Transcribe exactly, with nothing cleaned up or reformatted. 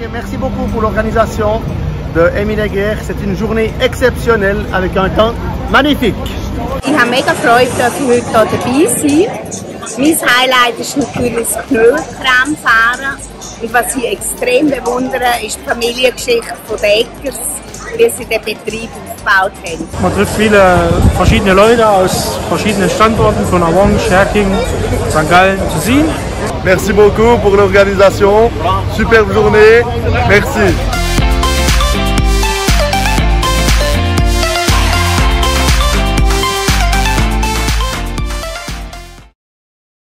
merci beaucoup pour l'organisation de Emile Guerre. C'est une journée exceptionnelle avec un temps magnifique. Ich habe mega Freude, dass ich heute hier dabei sein. Mein Highlight ist natürlich das Knöllcreme-Fahren. Und was ich extrem bewundere, ist die Familiengeschichte der Eggers, wie sie den Betrieb aufgebaut haben. Man trifft viele verschiedene Leute aus verschiedenen Standorten, von Avange, Scherking, Sankt Gallen zu Sien. Merci beaucoup pour l'organisation. Superbe journée. Merci.